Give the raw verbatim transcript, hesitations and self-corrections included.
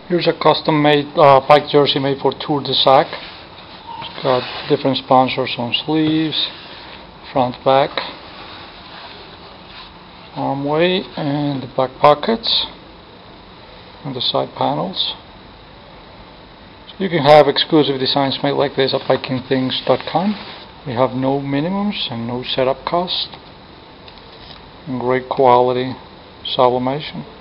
Here's a custom-made uh, bike jersey made for Tour de Sac. It's got different sponsors on sleeves, front, back, armway, and the back pockets, and the side panels. So you can have exclusive designs made like this at biking things dot com. We have no minimums and no setup cost, and great quality sublimation.